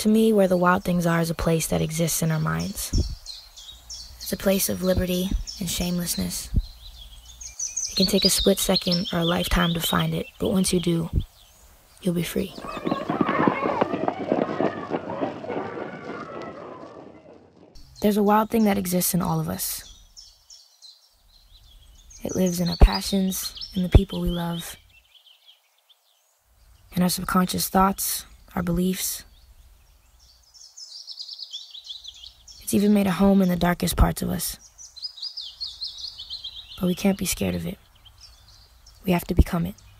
To me, where the wild things are is a place that exists in our minds. It's a place of liberty and shamelessness. It can take a split second or a lifetime to find it, but once you do, you'll be free. There's a wild thing that exists in all of us. It lives in our passions, in the people we love, in our subconscious thoughts, our beliefs. It's even made a home in the darkest parts of us. But we can't be scared of it. We have to become it.